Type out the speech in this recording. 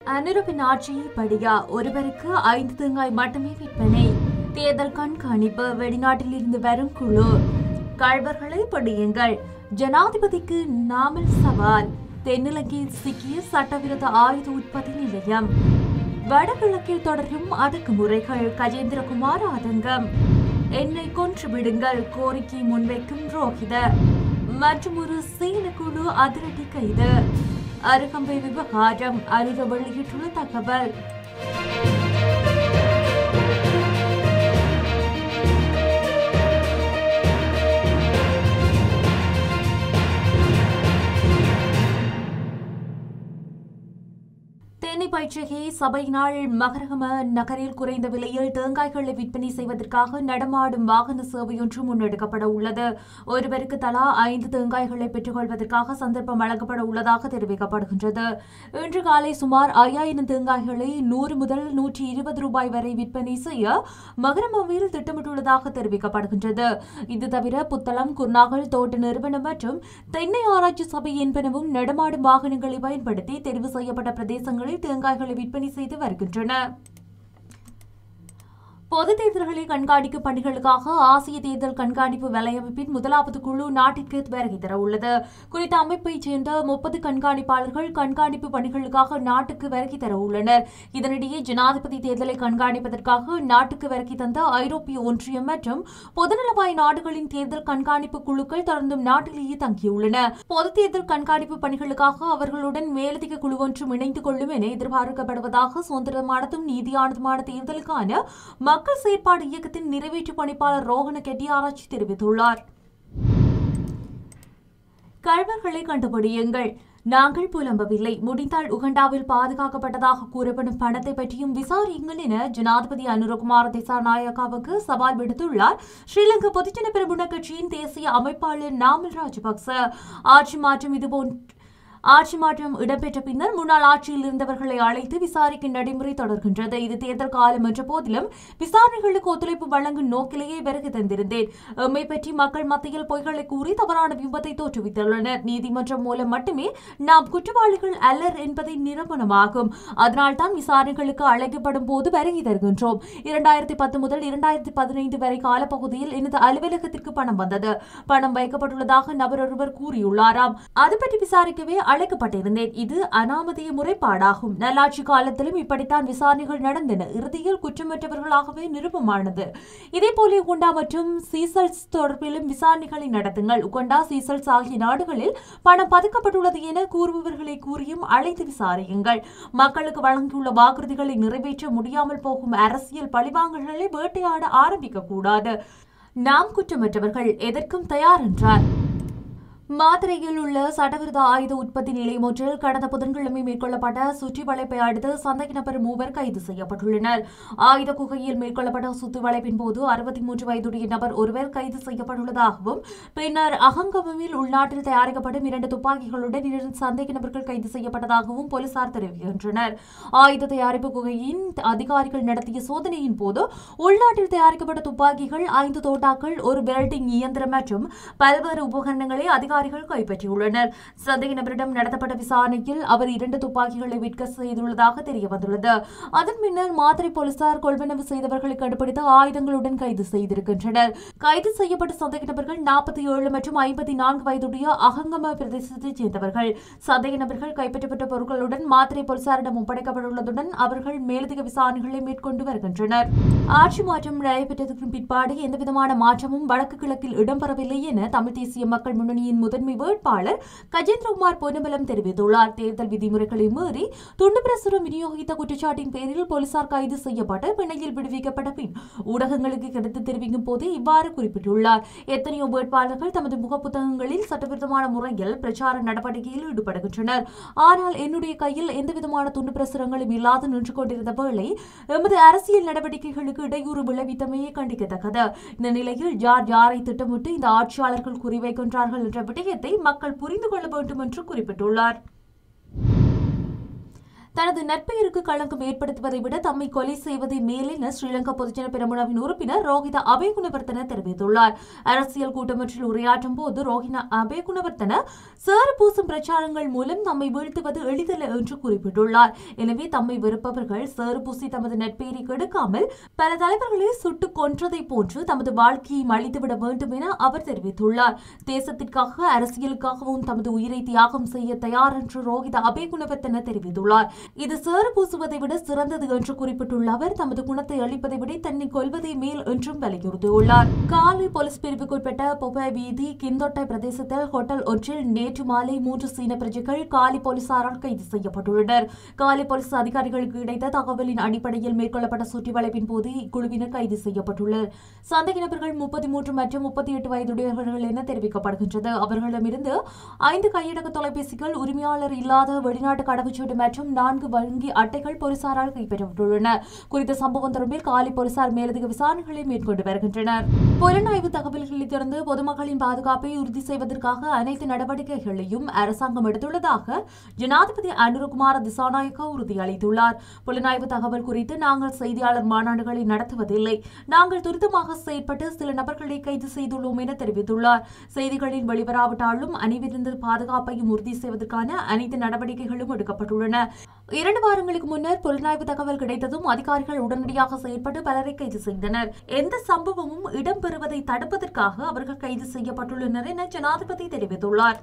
அனுரவின் ஆட்சி படியா ஒருவருக்கு 5 தேங்காய் மட்டுமே விற்பனை. தேர்தல் கண்காணிப்பு. வெளிநாட்டில் இருந்து வரும் குழு. கள்வர்களை பிடியுங்கள். ஜனாதிபதிக்கு நாமல் சவால். தென்னிலங்கையில் சிக்கிய சட்டவிரோத ஆயுத உற்பத்தி நிலையம். வடகிழக்கில் தொடரும் அடக்குமுறைகள். கஜேந்திரகுமார் ஆதங்கம். என்னை கொன்று விடுங்கள் கோரிக்கை முன்வைக்கும் ரோஹித. மற்றும் ஒரு சீன குழு அதிரடி கைது. அருகம்பை விவகாரம். அனுர வெளியிட்டுள்ள தகவல். பயிற்சிகை சபையினால் மகரகம நகரில் குறைந்த விலையில் தேங்காய்களை விற்பனை செய்வதற்காக நடமாடும் வாகன சேவையொன்று முன்னெடுக்கப்பட உள்ளது. ஒருவருக்கு தலா 5 தேங்காய்களை பெற்றுக்கொள்வதற்காக சந்தர்ப்பம் வழங்கப்பட உள்ளதாக தெரிவிக்கப்படுகின்றது. இன்று காலை சுமார் 5000 தேங்காய்களை 100 முதல் 120 ரூபாய் வரை விற்பனை செய்ய மகரமவில் திட்டமிட்டுள்ளதாக தெரிவிக்கப்படுகின்றது. இது தவிர புத்தளம், குர்நாகல் தோட்ட நிறுவனம் மற்றும் தென்னை ஆராய்ச்சி சபை என்பனவும் நடமாடும் வாகனங்களை பயன்படுத்தி தெரிவு செய்யப்பட்ட பிரதேசங்களில் தேங்காய்களை விற்பனை செய்து வருகின்றன. பொது தேர்தல்களை கண்காணிக்கும் பணிகளுக்காக ஆசிய தேர்தல் கண்காணிப்பு வலையமைப்பின் முதலாவது குழு நாட்டிற்கு வருகை தர உள்ளது. குறித்த அமைப்பைச் சேர்ந்த 30 கண்காணிப்பாளர்கள் கண்காணிப்பு பணிகளுக்காக நாட்டுக்கு வருகை தர உள்ளனர். இதனிடையே ஜனாதிபதி தேர்தலை கண்காணிப்பதற்காக நாட்டுக்கு வருகை தந்த ஐரோப்பிய ஒன்றியம் மற்றும் பொதுநலவாய நாடுகளின் தேர்தல் கண்காணிப்பு குழுக்கள் தொடர்ந்தும் நாட்டிலேயே தங்கியுள்ளன. பொது தேர்தல் கண்காணிப்பு பணிகளுக்காக அவர்களுடன் மேலதிக குழு ஒன்றும் இணைந்து கொள்ளும் என எதிர்பார்க்கப்படுவதாக சுதந்திரமானதும் நீதியானதுமான தேர்தலுக்கான மக்கள் செயற்பாடு இயக்கத்தின் நிறைவேற்று பணிப்பாளர் ரோஹன கெட்டியாராய்ச்சி தெரிவித்துள்ளார். கள்வர்களை கண்டுபிடியுங்கள். நாங்கள் புலம்பவில்லை. முடிந்தால் உகண்டாவில் பாதுகாக்கப்பட்டதாக கூறப்படும் பணத்தை பற்றியும் விசாரியுங்கள் என ஜனாதிபதி அனுரகுமார திசாநாயக்காவுக்கு சவால் விடுத்துள்ளார் ஸ்ரீலங்கா பொதுஜன பெரமுன கட்சியின் தேசிய அமைப்பாளர் நாமல் ராஜபக்ச. ஆட்சி மாற்றம் இடம்பெற்ற பின்னர் முன்னாள் ஆட்சியில் இருந்தவர்களை அழைத்து விசாரிக்கும் நடைமுறை தொடர்கின்றது. இது தேர்தல் காலம் என்ற போதிலும் விசாரணைகளுக்கு ஒத்துழைப்பு வழங்கும் நோக்கிலேயே வருகை தந்திருந்தேன். எம்மை பற்றி மக்கள் மத்தியில் பொய்களை கூறி தவறான பிம்பத்தை தோற்றுவித்துள்ளனர். நீதிமன்றம் மூலம் மட்டுமே நாம் குற்றவாளிகள் அல்லர் என்பதை நிரூபணமாகும். அதனால்தான் விசாரணைகளுக்கு அழைக்கப்படும் போது வருகை தருகின்றோம். 2010 முதல் 2015 வரை காலப்பகுதியில் எனது அலுவலகத்திற்கு பணம் வந்தது. பணம் வைக்கப்பட்டுள்ளதாக நபர் ஒருவர் கூறியுள்ளாராம். அது பற்றி விசாரிக்கவே அழைக்கப்பட்டிருந்தேன். இது அனாமதிய முறைப்பாடாகும். நல்லாட்சி காலத்திலும் இப்படித்தான் விசாரணைகள் நடந்தன. இறுதியில் குற்றமற்றவர்களாகவே நிரூபமானது. இதேபோல உகண்டா மற்றும் சீசல்ஸ் தொடர்பிலும் விசாரணைகளை நடத்துங்கள். உகண்டா, சீசல்ஸ் ஆகிய நாடுகளில் பணம் பதுக்கப்பட்டுள்ளது என கூறுபவர்களை கூறியும் அழைத்து விசாரியுங்கள். மக்களுக்கு வழங்கியுள்ள வாக்குறுதிகளை நிறைவேற்ற முடியாமல் போகும் அரசியல் பழிவாங்கல்களை வேட்டையாட ஆரம்பிக்க கூடாது. நாம் குற்றமற்றவர்கள், எதற்கும் தயார் என்றார். மாத்திரையில் உள்ள சட்டவிரோத ஆயுத உற்பத்தி நிலையம் ஒன்றில் கடந்த புதன்கிழமை மேற்கொள்ளப்பட்ட சுற்றிவளைப்பை அடுத்து சந்தேக நபர் 3 கைது செய்யப்பட்டுள்ளனர். ஆயுத குகையில் மேற்கொள்ளப்பட்ட சுற்றிவளைப்பின் போது 63 வயதுடைய நபர் ஒருவர் கைது செய்யப்பட்டுள்ளதாகவும் பின்னர் அகங்கமில் உள்நாட்டில் தயாரிக்கப்படும் 2 துப்பாக்கிகளுடன் 2 சந்தேக நபர்கள் கைது செய்யப்பட்டதாகவும் போலீசார் தெரிவிக்கின்றனர். ஆயுத தயாரிப்பு குகையின் அதிகாரிகள் நடத்திய சோதனையின் போது உள்நாட்டில் தயாரிக்கப்பட்ட துப்பாக்கிகள், 5 தோட்டாக்கள், ஒரு வெல்டிங் இயந்திரம் மற்றும் பல்வேறு உபகரணங்களை அதிகாரிகள் கைப்பற்றியுள்ளனர். சந்தேக நபரிடம் நடத்தப்பட்ட விசாரணையில் அவர் 2 துப்பாக்கிகளை விற்க செய்துள்ளதாக தெரியவந்துள்ளது. அதன் பின்னர் மாத்திரை போலீசார் கொள்வனவு செய்தவர்களை கண்டுபிடித்து ஆயுதங்களுடன் கைது செய்திருக்கின்றனர். கைது செய்யப்பட்ட சந்தேக நபர்கள் 47 மற்றும் 54 வயதுடைய அகங்கம பிரதேசத்தைச் சேர்ந்தவர்கள். சந்தேக நபர்கள் கைப்பற்றப்பட்ட பொருட்களுடன் மாத்திரை போலீசாரிடம் ஒப்படைக்கப்பட்டுள்ளதுடன் அவர்கள் மேலதிக விசாரணைகளை மேற்கொண்டு வருகின்றனர். ஆட்சி மாற்றம் நடைபெற்றதற்கு பிற்பாடு எந்தவிதமான மாற்றமும் வடக்கு கிழக்கில் இடம்பெறவில்லை என தமிழ் தேசிய மக்கள் முன்னணியின் முதன்மை வேட்பாளர் கஜேந்திரகுமார் பொன்னம்பலம் தெரிவித்துள்ளார். தேர்தல் விதிமுறைகளை மீறி துண்டு பிரசுரம் விநியோகித்த குற்றச்சாட்டின் பேரில் போலீசார் கைது செய்யப்பட்டு பிணையில் விடுவிக்கப்பட்ட பின் ஊடகங்களுக்கு கருத்து தெரிவிக்கும் போது இவ்வாறு குறிப்பிட்டுள்ளார். எத்தனையோ வேட்பாளர்கள் தமது முகப்புத்தகங்களில் சட்டவிரோதமான முறையில் பிரச்சார நடவடிக்கையில் ஈடுபடுகின்றனர். ஆனால் என்னுடைய கையில் எந்தவிதமான துண்டு பிரசுரங்களும் இல்லாது நின்று கொண்டிருந்த வேளை எமது அரசியல் நடவடிக்கைகளுக்கு இடையூறு விளைவித்தமையே கண்டிக்கத்தக்கது. இந்த நிலையில் யார் யாரை திட்டமிட்டு இந்த ஆட்சியாளர்கள் குறிவைக்கின்றார்கள் என்ற விடயத்தை மக்கள் புரிந்து கொள்ள வேண்டும் என்று குறிப்பிட்டுள்ளார். தனது நற்பெயருக்கு களங்கம் ஏற்படுத்துவதை விட தம்மை கொலை செய்வதை மேலென ஸ்ரீலங்கா பொதுஜன பெரமுனவின் உறுப்பினர் ரோஹித அபேகுணவர்த்தன தெரிவித்துள்ளார். அரசியல் கூட்டமொன்றில் உரையாற்றும் போது ரோஹித அபேகுணவர்த்தன சேறு பூசும் பிரச்சாரங்கள் மூலம் தம்மை வீழ்த்துவது எளிதல்ல என்று குறிப்பிட்டுள்ளார். எனவே தம்மை வெறுப்பவர்கள் சேறு பூசி தமது நற்பெயரை கெடுக்காமல் பல தலைவர்களை சுட்டுக் கொன்றதை போன்று தமது வாழ்க்கையை அழித்துவிட வேண்டும் என அவர் தெரிவித்துள்ளார். தேசத்திற்காக அரசியலுக்காகவும் தமது உயிரை தியாகம் செய்ய தயார் என்று ரோஹித அபேகுணவர்த்தன தெரிவித்துள்ளார். இது சேறு பூசுவதை விட சிறந்தது என்று குறிப்பிட்டுள்ள அவர் தமது குணத்தை அளிப்பதை விட தன்னை கொல்வதை மேல் என்றும் வலியுறுத்தியுள்ளார். காலி போலீஸ் பிரிவுக்குட்பட்ட பொபாய் வீதி கிந்தொட்டை பிரதேசத்தில் ஹோட்டல் ஒன்றில் நேற்று மாலை 3 சீன பிரஜைகள் காலி போலீசாரால் கைது செய்யப்பட்டுள்ளனர். காலி போலீஸ் அதிகாரிகளுக்கு கிடைத்த தகவலின் அடிப்படையில் மேற்கொள்ளப்பட்ட சுற்றிவளைப்பின் போது இக்குழுவினர் கைது செய்யப்பட்டுள்ளனர். சந்தேக நபர்கள் 33 மற்றும் 38 வயதுடையவர்கள் என தெரிவிக்கப்படுகின்றது. அவர்களிடமிருந்து 5 கையடக்க தொலைபேசிகள், உரிமையாளர் இல்லாத வெளிநாட்டு கடவுச்சீட்டு மற்றும் 4 வங்கி அட்டைகள் போலீசாரால் கைப்பற்றப்பட்டுள்ளன. குறித்த சம்பவம் தொடர்பில் காலி போலீசார் மேலதிக விசாரணைகளை மேற்கொண்டு வருகின்றனர். புலனாய்வு தகவல்களை தொடர்ந்து பொதுமக்களின் பாதுகாப்பை உறுதி செய்வதற்காக அனைத்து நடவடிக்கைகளையும் அரசாங்கம் எடுத்துள்ளதாக ஜனாதிபதி அனுரகுமார திசாநாயக்க உறுதியளித்துள்ளார். புலனாய்வு தகவல் குறித்து நாங்கள் செய்தியாளர் மாநாடுகளை நடத்துவதில்லை. நாங்கள் துரிதமாக செயற்பட்டு சில நபர்களை கைது செய்துள்ளோம் என தெரிவித்துள்ளார். செய்திகளில் வெளிவராவிட்டாலும் அணிவிருந்த பாதுகாப்பையும் உறுதி செய்வதற்கான அனைத்து நடவடிக்கைகளும் எடுக்கப்பட்டுள்ளன. 2 வாரங்களுக்கு முன்னர் புலனாய்வு தகவல் கிடைத்ததும் அதிகாரிகள் உடனடியாக செயற்பட்டு பலரை கைது செய்தனர். எந்த சம்பவமும் இடம்பெறுவதை தடுப்பதற்காக அவர்கள் கைது செய்யப்பட்டுள்ளனர் என ஜனாதிபதி தெரிவித்துள்ளார்.